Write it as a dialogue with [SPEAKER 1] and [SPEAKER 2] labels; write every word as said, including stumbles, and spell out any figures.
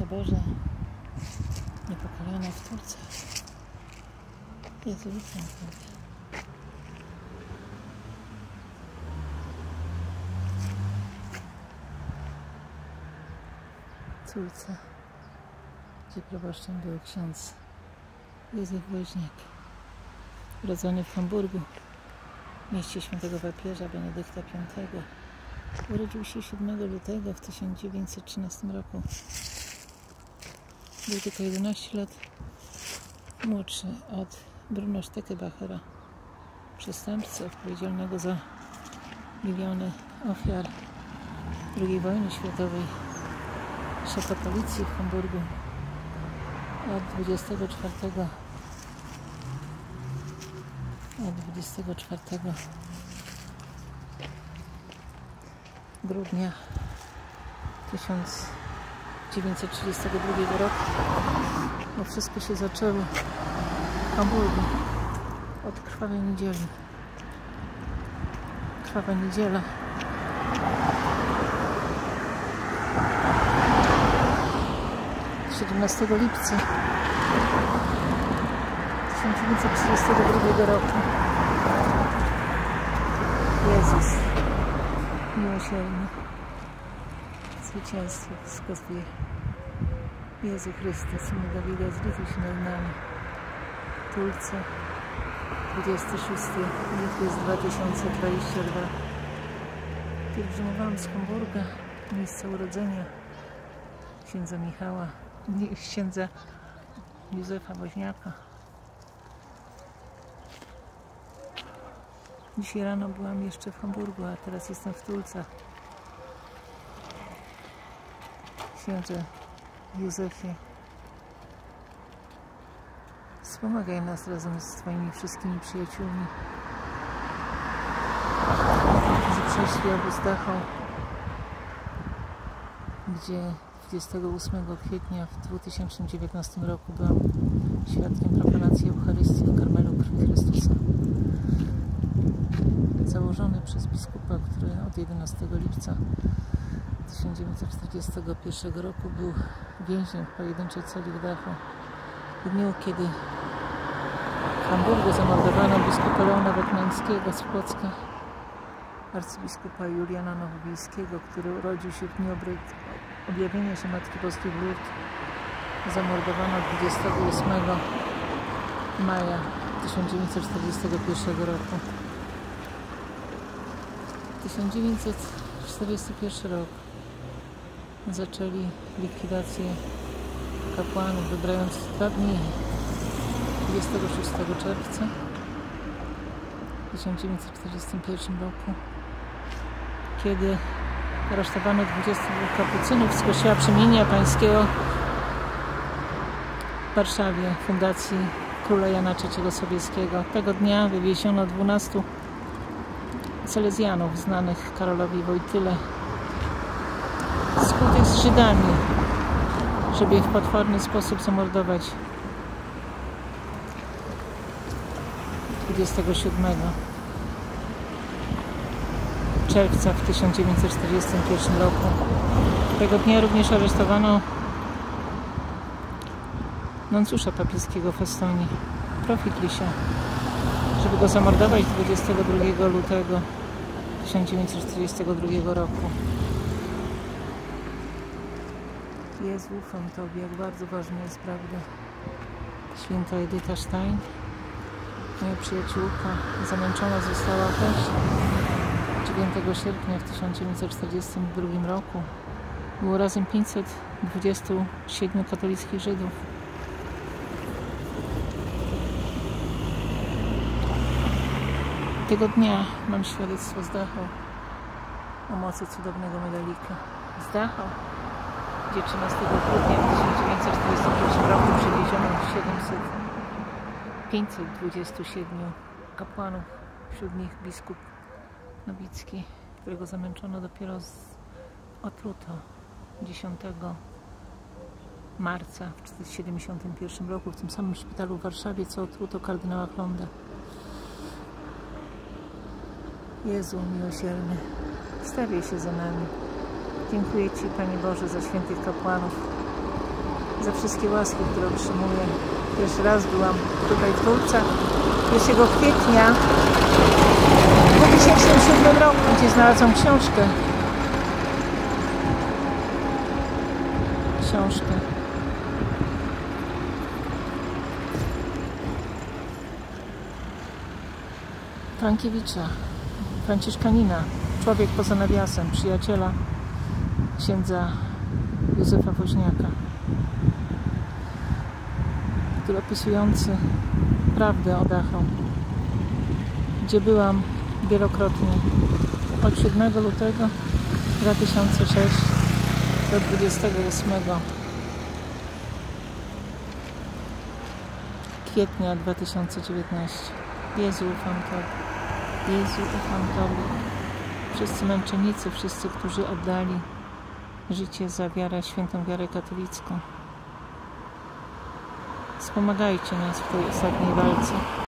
[SPEAKER 1] Boże, niepokalana w Turcach. Jezu, ufam Tobie. Turce, gdzie proboszczem był ksiądz Józef Woźniak, urodzony w Hamburgu, w mieście świętego papieża Benedykta piątego. Urodził się siódmego lutego w tysiąc dziewięćset trzynastym roku. Był tylko jedenaście lat młodszy od Bruno Steckebachera, przestępcy odpowiedzialnego za miliony ofiar drugiej wojny światowej, szefa policji w Hamburgu. Od dwudziestego czwartego od dwudziestego czwartego grudnia tysiąc dziewięćset trzydziestego drugiego roku, bo wszystko się zaczęło w Hamburgu od krwawej niedzieli. Krwawa niedziela siedemnastego lipca tysiąc dziewięćset trzydziestego drugiego roku. Jezus miłosierny, zwycięstwo wskazuje. Jezu Chryste, Synu Dawida, zlituj się nad nami. Tulce, dwudziestego szóstego lipiec dwa tysiące dwudziestego drugiego. Pielgrzymowałam z Hamburga, miejsca urodzenia księdza Michała, księdza Józefa Woźniaka. Dzisiaj rano byłam jeszcze w Hamburgu, a teraz jestem w Tulcach. Księże Józefie, wspomagaj nas razem z Twoimi wszystkimi przyjaciółmi, którzy przeszli obóz Dachau, gdzie dwudziestego ósmego kwietnia w dwa tysiące dziewiętnastym roku byłam świadkiem profanacji Eucharystii w Karmelu Krwi Chrystusa. Założony przez biskupa, który od jedenastego lipca tysiąc dziewięćset czterdziestego pierwszego roku był więźniem w pojedynczej celi w Dachau. W dniu, kiedy w Hamburgu zamordowano biskupa Leona Wetnańskiego z Płocka, arcybiskupa Juliana Nowowiejskiego, który urodził się w dniu objawienia się Matki Boskiej w Lourdes. Zamordowano dwudziestego ósmego maja tysiąc dziewięćset czterdziestego pierwszego roku. tysiąc dziewięćset czterdziesty pierwszy rok zaczęli likwidację kapłanów, wybrając dwa dni dwudziestego szóstego czerwca tysiąc dziewięćset czterdziestym pierwszym roku, kiedy aresztowano dwudziestu dwóch kapucynów z Kościoła Przemienia Pańskiego w Warszawie, Fundacji Króla Jana trzeciego Sobieskiego. Tego dnia wywieziono dwunastu Salezjanów znanych Karolowi Wojtyle, skutych z Żydami, żeby ich w potworny sposób zamordować dwudziestego siódmego czerwca w tysiąc dziewięćset czterdziestym pierwszym roku. Tego dnia również aresztowano nuncjusza papieskiego w Estonii, Profitlisia, żeby go zamordować dwudziestego drugiego lutego tysiąc dziewięćset czterdziestego drugiego roku. Jezu, ufam Tobie, jak bardzo ważna jest prawda. Święta Edyta Stein, moja przyjaciółka, zamęczona została też dziewiątego sierpnia w tysiąc dziewięćset czterdziestym drugim roku. Było razem pięćset dwudziestu siedmiu katolickich Żydów. Tego dnia mam świadectwo z Dachau o mocy cudownego medalika. Z Dachau, gdzie trzynastego grudnia tysiąc dziewięćset czterdziestym pierwszym roku przywieziono pięćset dwudziestu siedmiu kapłanów, wśród nich biskup Nowicki, którego zamęczono dopiero z otruto dziesiątego marca w tysiąc dziewięćset siedemdziesiątym pierwszym roku w tym samym szpitalu w Warszawie, co otruto kardynała Chlonda. Jezu miłosierny, stawiaj się za nami. Dziękuję Ci, Panie Boże, za świętych kapłanów, za wszystkie łaski, które otrzymuję. Pierwszy raz byłam tutaj w Turcach pierwszego kwietnia w dwa tysiące siódmym roku, gdzie znalazłam książkę. Książkę. Frankiewicza, Franciszkanina, człowiek poza nawiasem, przyjaciela księdza Józefa Woźniaka, który opisujący prawdę o Dachau, gdzie byłam wielokrotnie od siódmego lutego dwa tysiące szóstego do dwudziestego ósmego kwietnia dwa tysiące dziewiętnastego. Jezu, ufam Tobie. Jezu, ufam Tobie. Wszyscy męczennicy, wszyscy, którzy oddali życie za wiarę, świętą wiarę katolicką. Wspomagajcie nas w tej ostatniej walce.